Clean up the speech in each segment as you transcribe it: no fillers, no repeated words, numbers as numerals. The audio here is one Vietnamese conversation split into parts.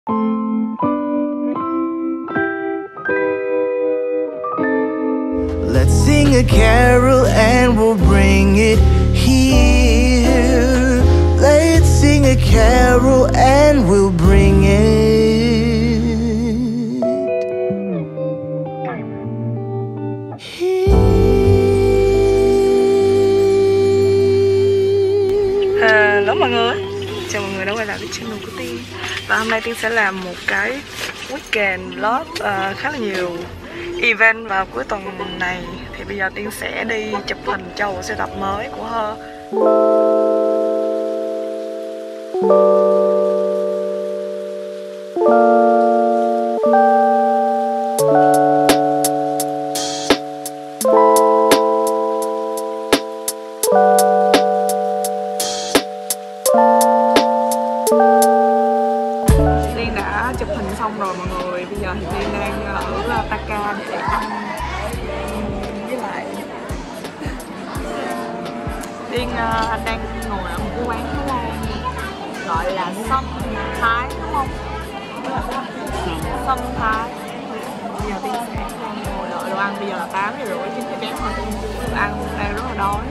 Let's sing a carol and we'll bring it here. Let's sing a carol and we'll bring it here. Hello mọi người, chào mọi người đã quay lại với channel của Tiên. Và hôm nay Tiên sẽ làm một cái weekend vlog khá là nhiều event vào cuối tuần này. Thì bây giờ Tiên sẽ đi chụp hình cho bộ sưu tập mới của Her. Tiên đã chụp hình xong rồi mọi người. Bây giờ thì Tiên đang ở Taka để ăn với lại Tiên đang ngồi ở một cái quán Thái Lan gọi là Sâm Thái, đúng không? Sâm Thái. Bây giờ Tiên sẽ đang ngồi đợi đồ ăn. Bây giờ là 8 giờ rưỡi, 9 giờ kém mà Tiên chưa ăn, đang rất là đói.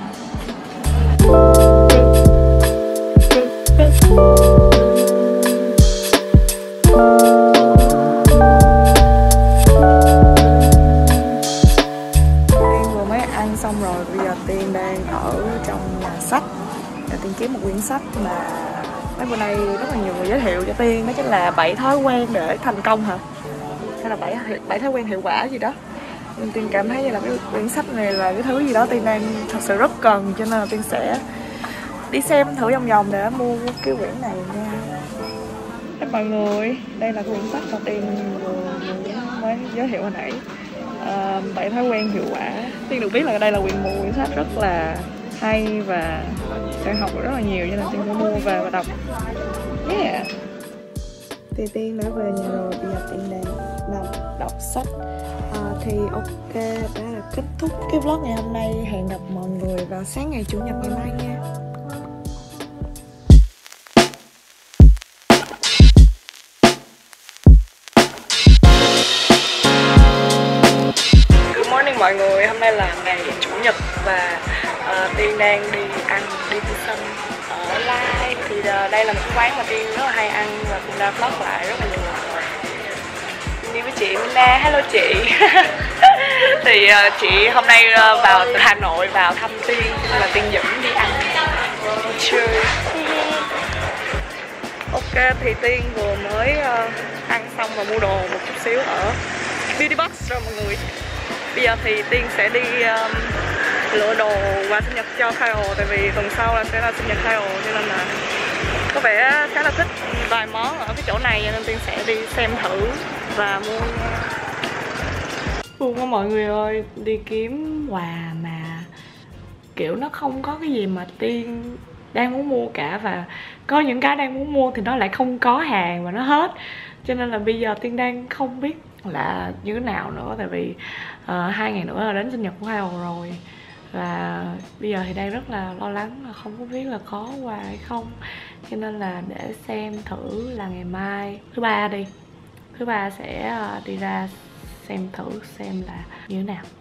Xong rồi bây giờ Tiên đang ở trong nhà sách và Tiên kiếm một quyển sách mà mấy bữa nay rất là nhiều người giới thiệu cho Tiên, đó chính là 7 thói quen để thành công hả, hay là 7 thói quen hiệu quả gì đó. Nhưng Tiên cảm thấy như là cái quyển sách này là cái thứ gì đó Tiên đang thật sự rất cần, cho nên là Tiên sẽ đi xem thử vòng vòng để mua cái quyển này nha. Các mọi người, đây là cái quyển sách mà Tiên mới giới thiệu hồi nãy. 7 thói quen hiệu quả. Tiên được biết là đây là một quyển sách rất là hay và sẽ học được rất là nhiều, cho nên Tiên sẽ mua về và đọc. Yeah. Thì Tiên đã về nhà rồi, bây giờ Tiên đang nằm đọc sách. Thì ok, đã là kết thúc cái vlog ngày hôm nay. Hẹn gặp mọi người vào sáng ngày Chủ nhật ngày mai nha. Mọi người, hôm nay là ngày Chủ nhật và Tiên đang đi ăn dim sum ở Lai. Thì đây là một cái quán mà Tiên rất là hay ăn và cũng đã vlog lại rất là nhiều lần. Đi với chị Mina, hello chị. Thì chị hôm nay vào từ Hà Nội vào thăm Tiên, nên là Tiên dẫn đi ăn đi chơi. Ok, thì Tiên vừa mới ăn xong và mua đồ một chút xíu ở Beauty Box rồi mọi người. Bây giờ thì Tiên sẽ đi lựa đồ quà sinh nhật cho Kyle, tại vì tuần sau là sẽ là sinh nhật Kyle, cho nên là có vẻ khá là thích vài món ở cái chỗ này, cho nên Tiên sẽ đi xem thử và mua nha. Buồn quá mọi người ơi, đi kiếm quà mà kiểu nó không có cái gì mà Tiên đang muốn mua cả, và có những cái đang muốn mua thì nó lại không có hàng và nó hết, cho nên là bây giờ Tiên đang không biết là như thế nào nữa, tại vì 2 ngày nữa là đến sinh nhật của Kyle rồi, và bây giờ thì đang rất là lo lắng là không có biết là có quà hay không, cho nên là để xem thử là ngày mai thứ ba sẽ đi ra xem thử xem là như thế nào.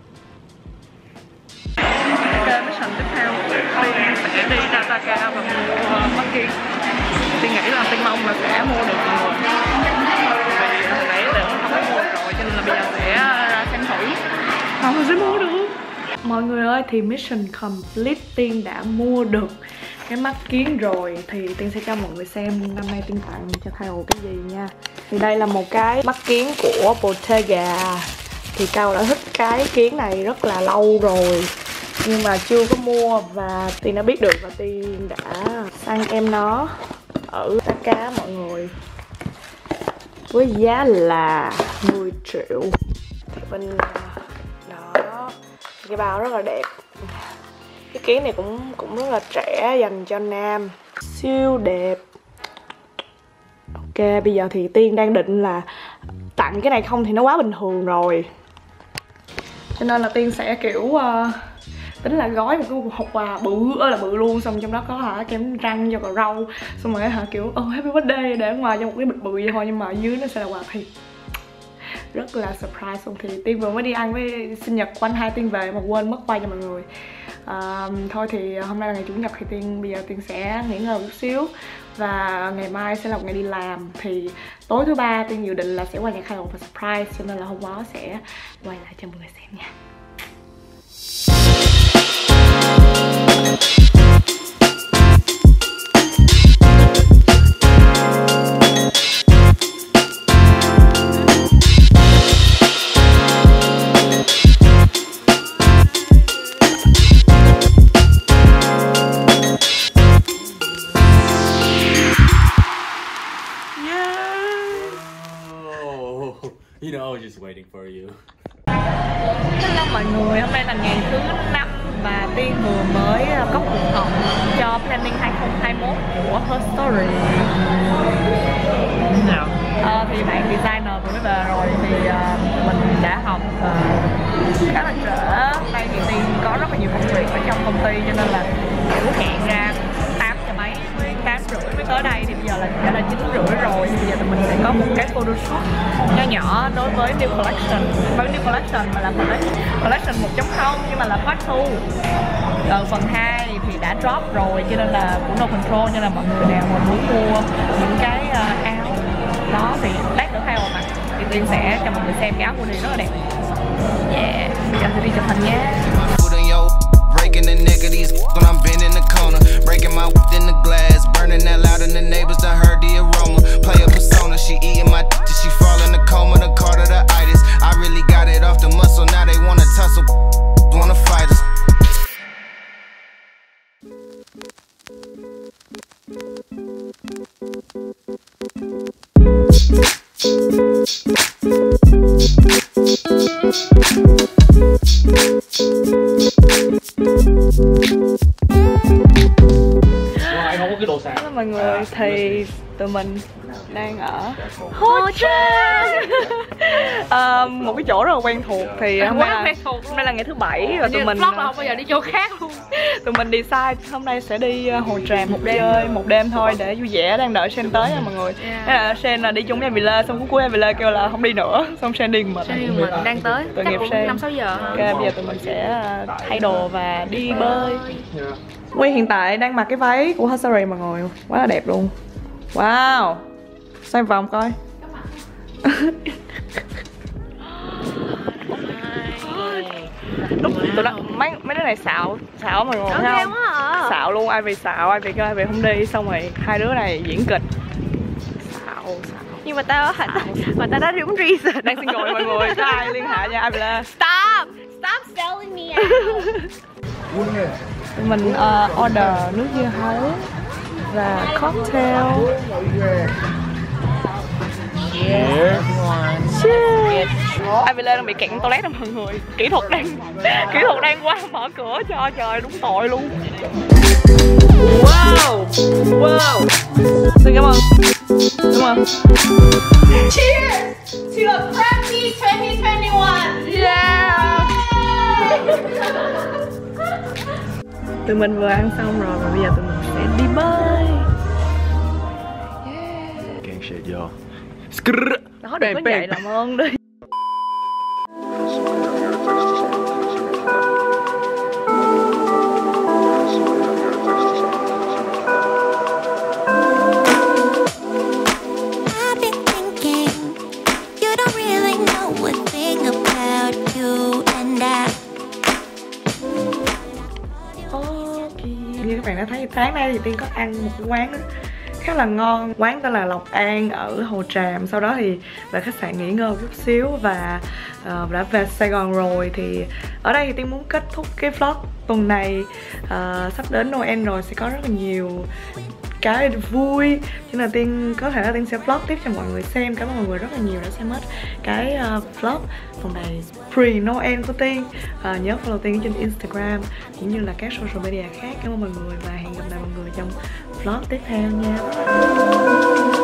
Ok, mission tiếp theo Tiên sẽ đi ra Taka và mua mắt kiếng. Tiên nghĩ là Tiên mong là sẽ mua được mọi người, vì hồi nãy đều không có mua rồi, cho nên là bây giờ sẽ ra xem thử không sẽ mua được. Mọi người ơi, thì mission complete, Tiên đã mua được cái mắt kiếng rồi. Thì Tiên sẽ cho mọi người xem năm nay Tiên tặng cho Kyle cái gì nha. Thì đây là một cái mắt kiếng của Bottega. Thì Kyle đã thích cái kiếng này rất là lâu rồi nhưng mà chưa có mua, và Tiên đã biết được và Tiên đã săn em nó ở Taka mọi người, với giá là 10 triệu. Thì bên đó cái bao rất là đẹp. Cái kiếng này cũng rất là trẻ, dành cho nam, siêu đẹp. Ok, bây giờ thì Tiên đang định là tặng cái này không thì nó quá bình thường rồi, cho nên là Tiên sẽ kiểu tính là gói một cái hộp quà bự ơi là bự luôn, xong trong đó có kem răng, cho cà rau, xong rồi kiểu happy birthday để ngoài trong một cái bịch bự vậy thôi, nhưng mà ở dưới nó sẽ là quà thiệt rất là surprise. Xong thì Tiên vừa mới đi ăn với sinh nhật của anh hai Tiên về mà quên mất quay cho mọi người. Thôi thì hôm nay là ngày chủ nhật thì bây giờ Tiên sẽ nghỉ ngơi một chút xíu và ngày mai sẽ là một ngày đi làm. Thì tối thứ ba Tiên dự định là sẽ qua nhà khai một và surprise, cho nên là hôm đó sẽ quay lại cho mọi người xem nha. You know, I was just waiting for you. Hello mọi người, hôm nay là ngày thứ 5 và Tiên vừa mới có cuộc họp cho planning 2021 của Her Story. Nào? Thì bạn designer vừa mới về rồi thì mình đã họp khá là trễ. Hôm nay thì Tiên có rất là nhiều công việc ở trong công ty cho nên là kiểu hẹn ra 8 giờ mấy, 8 rưỡi mới tới đây, thì bây giờ là đã là 9 rưỡi rồi. Thì bây giờ tụi mình sẽ có một cái photo shoot nho nhỏ đối với New Collection. Không phải New Collection mà là Collection 1.0 nhưng mà là part 2. Phần 2 thì đã drop rồi cho nên là của No Control, cho nên là mọi người nào mà muốn mua những cái áo đó thì lát nữa khai mà thì Tiên sẽ cho mọi người xem cái áo của Đi rất là đẹp. Yeah, giờ sẽ đi chụp hình nhé. Breaking the neck of these when I'm bending the corner, breaking my in the glass, burning that loud and the neighbors done heard the aroma. Play a persona, she eating my till she fall in the coma, the card of the itis. I really got it off the muscle, now they wanna tussle, wanna fight us. Hello mọi người, thì tụi mình đang ở Hồ Trang. Một cái chỗ rất là quen thuộc. Thì hôm nay là ngày thứ 7 và tụi mình vlog là không bao giờ đi chỗ khác luôn. Tụi mình decide hôm nay sẽ đi Hồ Tràm chơi một đêm thôi để vui vẻ, đang đợi Sen tới nha mọi người. Thế là Sen là đi chung với Avila, xong cuối Avila kêu là không đi nữa, xong Sen đi mình đang tới tội nghiệp Sen. 5-6 giờ. Ok, bây giờ tụi mình sẽ thay đồ và đi bơi. Nguyên hiện tại đang mặc cái váy của Her Story mọi người, quá là đẹp luôn. Wow, xoay vòng coi. Lúc tụi nó mấy đứa này xạo mọi người thấy không? Xạo luôn, ai vì xạo, ai vì kêu ai vì không đi, xong rồi hai đứa này diễn kịch. Xạo. Nhưng mà tao đã đúng reason. Đang single mọi người, có ai liên hệ nha, ai vì là Stop selling me out. tụi mình order nước dưa hấu và cocktail. Cheers. Ai về lên đang bị kẹt toilet rồi mọi người. Kỹ thuật đang qua mở cửa cho, trời đúng tội luôn. Wow. Xin cảm ơn. Cheers to a crappy 2021. Yeah. Tụi mình vừa ăn xong rồi và bây giờ tụi mình sẽ đi bơi. Gang shit, yo. Đó, đừng có vậy làm ơn đi. Như các bạn đã thấy, sáng nay thì Tiên có ăn một cái quán đó khá là ngon, quán tên là Lộc An ở Hồ Tràm. Sau đó thì về khách sạn nghỉ ngơi một chút xíu và đã về Sài Gòn rồi. Thì ở đây thì Tiên muốn kết thúc cái vlog tuần này. Sắp đến Noel rồi, sẽ có rất là nhiều cái vui, cho nên là Tiên có thể là Tiên sẽ vlog tiếp cho mọi người xem. Cảm ơn mọi người rất là nhiều đã xem hết cái vlog tuần này pre-Noel của Tiên. Nhớ follow Tiên trên Instagram cũng như là các social media khác. Cảm ơn mọi người và hẹn gặp lại mọi người trong vlog tiếp theo nha.